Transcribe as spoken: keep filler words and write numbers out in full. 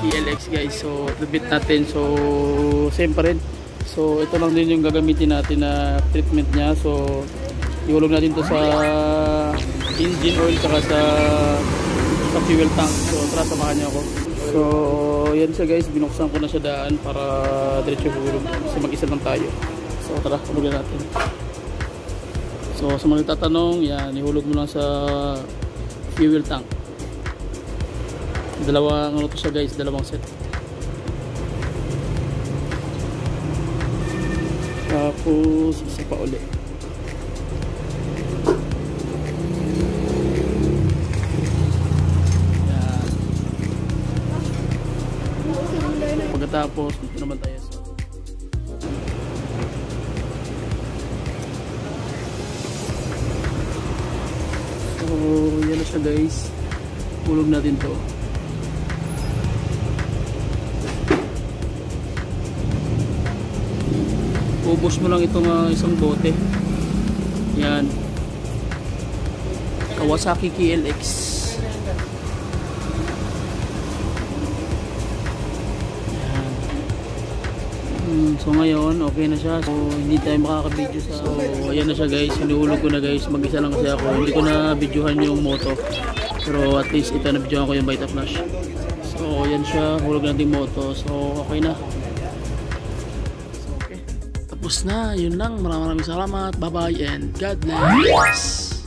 L X guys. So tribit natin, so same pa rin. So ito lang din yung gagamitin natin na treatment nya. So ihulog natin to sa engine oil saka sa sa fuel tank. So tara, samahan niyo ako. So yan siya guys, binuksan ko na siya daan para diretso hulog kasi mag-isa lang tayo. So tara, hulugan natin. So sa mga nagtatanong, yan, ihulog mo lang sa fuel tank. Dalawang ano to siya guys, dalawang set. Tapos isa pa uli. Yan. Pagkatapos dito naman tayo sa so yan na siya guys, hulog natin to. Ubos mo lang itong uh, isang bote. Yan, Kawasaki K L X. Yan. Hmm, so ngayon okay na siya, so hindi tayo makaka-video sa so ayan na siya guys, hinihulog ko na guys, mag-isa lang kasi ako, hindi ko na videohan yung moto, pero at least ito na videohan ko yung Vita Flash. So yan siya, hulog natin yung moto, so okay na. Tapos na, yun lang. Maraming maraming salamat. Bye bye and God bless.